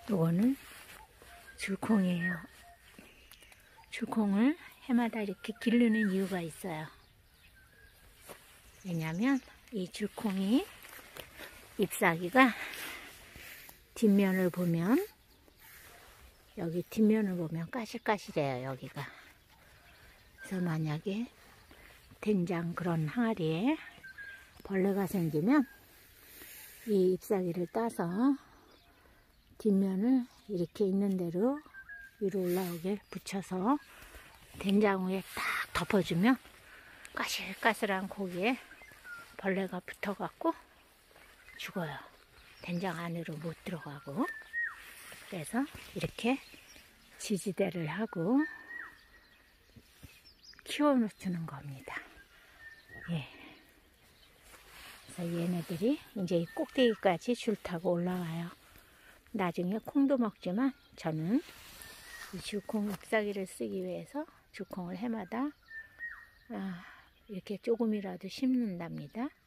요거는 줄콩이에요. 줄콩을 해마다 이렇게 기르는 이유가 있어요. 왜냐면 이 줄콩이 잎사귀가 뒷면을 보면, 여기 뒷면을 보면 까실까실해요, 여기가. 그래서 만약에 된장 그런 항아리에 벌레가 생기면 이 잎사귀를 따서 뒷면을 이렇게 있는 대로 위로 올라오게 붙여서 된장 위에 딱 덮어주면 까실까실한 고기에 벌레가 붙어갖고 죽어요. 된장 안으로 못 들어가고. 그래서 이렇게 지지대를 하고 키워놓는 겁니다. 예. 그래서 얘네들이 이제 이 꼭대기까지 줄 타고 올라와요. 나중에 콩도 먹지만 저는 이 줄콩 잎사귀를 쓰기 위해서 줄콩을 해마다 이렇게 조금이라도 심는답니다.